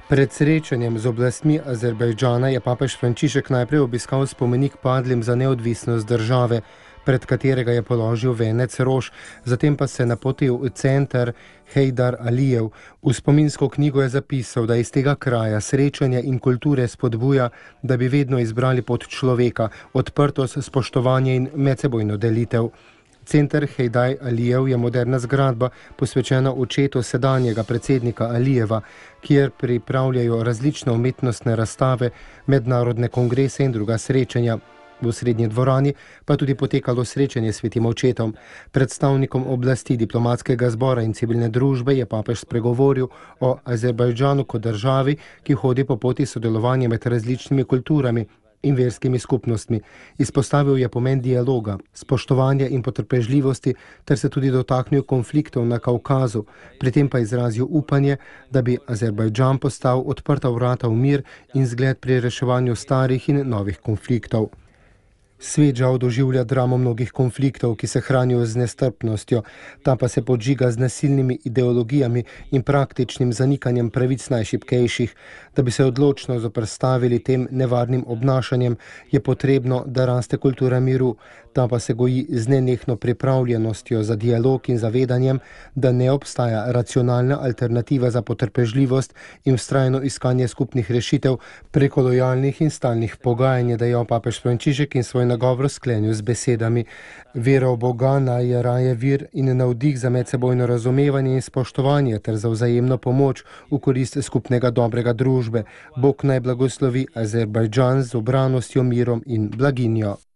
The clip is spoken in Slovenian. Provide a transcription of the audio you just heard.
Pred srečanjem z oblastmi Azerbajdžana je papež Frančišek najprej obiskal spomenik padlim za neodvisnost države, pred katerega je položil venec rož, zatem pa se napotil v center Heydar Alijev. V spominsko knjigo je zapisal, da iz tega kraja srečanja in kulture spodbuja, da bi vedno izbrali pot človeka, odprtost, spoštovanje in medsebojno delitev. Center Heydar Alijev je moderna zgradba, posvečena očetu sedanjega predsednika Alijeva, kjer pripravljajo različne umetnostne razstave, mednarodne kongrese in druga srečanja. V srednji dvorani pa tudi potekalo srečanje s svetim očetom. Predstavnikom oblasti, diplomatskega zbora in civilne družbe je papež spregovoril o Azerbajdžanu kot državi, ki hodi po poti sodelovanja med različnimi kulturami in verskimi skupnostmi. Izpostavil je pomen dialoga, spoštovanja in potrpežljivosti ter se tudi dotaknil konfliktov na Kaukazu. Pri tem pa izrazil upanje, da bi Azerbajdžan postal odprta vrata v mir in zgled pri reševanju starih in novih konfliktov. Svet žal doživlja dramo mnogih konfliktov, ki se hranijo z nestrpnostjo, ta pa se podžiga z nasilnimi ideologijami in praktičnim zanikanjem pravic najšibkejših. Da bi se odločno zoperstavili tem nevarnim obnašanjem, je potrebno, da raste kultura miru. Ta pa se goji z nenehno pripravljenostjo za dialog in zavedanjem, da ne obstaja racionalna alternativa za potrpežljivost in vztrajno iskanje skupnih rešitev preko lojalnih in stalnih pogajanj, je dejal papež Frančišek in svoj nagovor sklenil z besedami: vera v Boga naj je raje vir in navdih za medsebojno razumevanje in spoštovanje ter za vzajemno pomoč v korist skupnega dobrega družbe. Bog naj blagoslovi Azerbajdžan z ubranostjo, mirom in blaginjo.